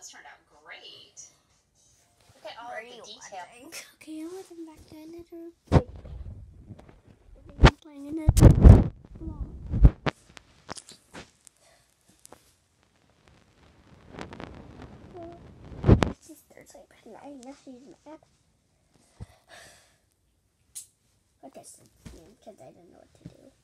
those turned out great. Look at all of the detail. Okay, I'm going back to another. I'm playing another vlog. Sisters, I know she's mad. I just because I don't know what to do.